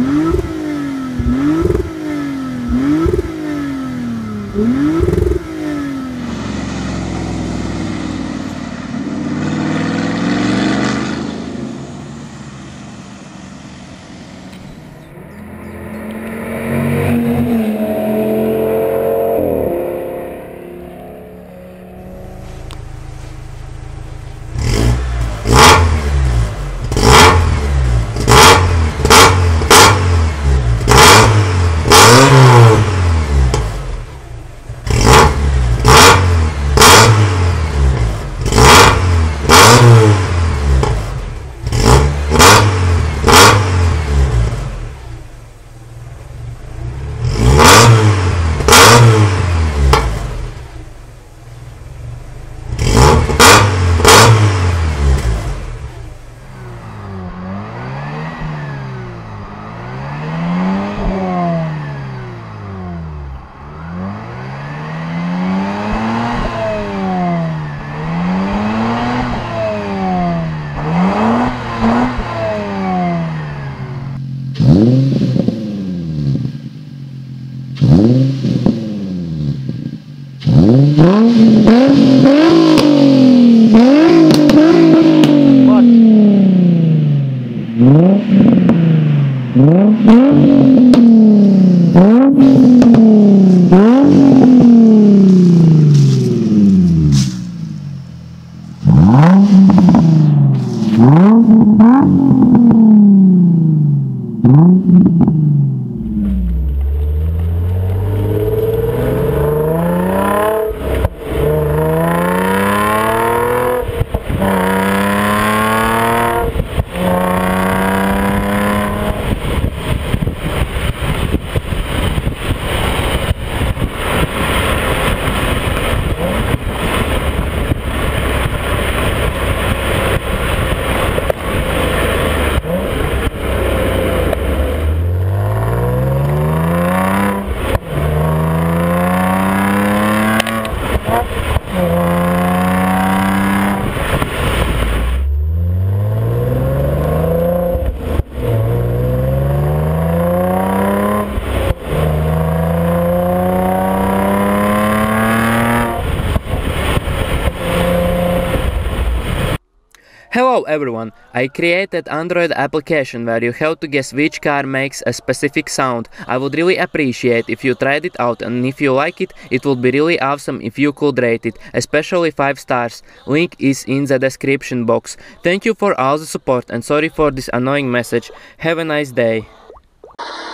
Hello everyone, I created Android application where you have to guess which car makes a specific sound. I would really appreciate if you tried it out, and if you like it, it would be really awesome if you could rate it, especially 5 stars. Link is in the description box. Thank you for all the support and sorry for this annoying message. Have a nice day.